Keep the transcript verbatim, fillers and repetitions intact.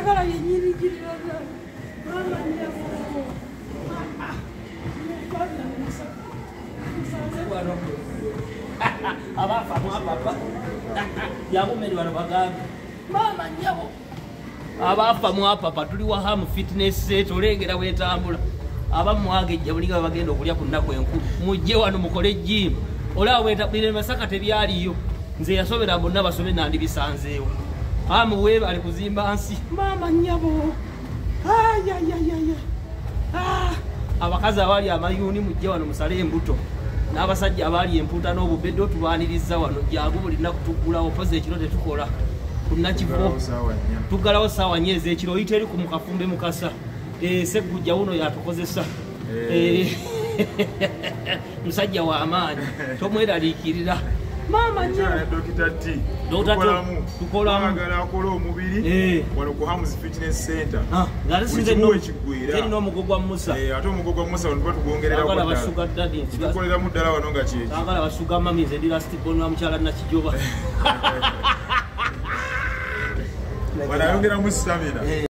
njagala yenyirigirira mama nyabo abafa mwapapa yabumeri bano bagambe mama nyabo abafa mwapapa tuli wa Hamu Fitness set olengera wetambula abamwagejja buliga bagenda okulya ku nnaku enkulu mujje wano mukole gym olaba wetabulire Masaka tebyaliyo nze yasobera bonna basobe nandi bisanzeewo Hamu we bali kuzimba nsi mama nyabo ayayayaya ah abakazi abali amayuni mujje wano musale embuto n'abasajja abali emputa n'obubeddo tubaniriza wano jagu buli nakutugula opoze ekiro tetukola kunakifo tugalawo sawa nyeze ekiro iteri ku mukafumbe mukasa eh segujja uno yatukozesa eh musajja wa amaani tomweralikirira mama nyabo dokita T dokolamu tukolamu agala akola omubiri eh wano ku Hamu Fitness Center ah ngale sinze no ekigwira teri no mugogwa Musa eh ate omugogwa Musa wano batugongerera kwa basuga dadi tukolera mu ddala wano nga kiki agala basuga mami nze ndi last born wa mukyala na kijoba wanayongera mu stamina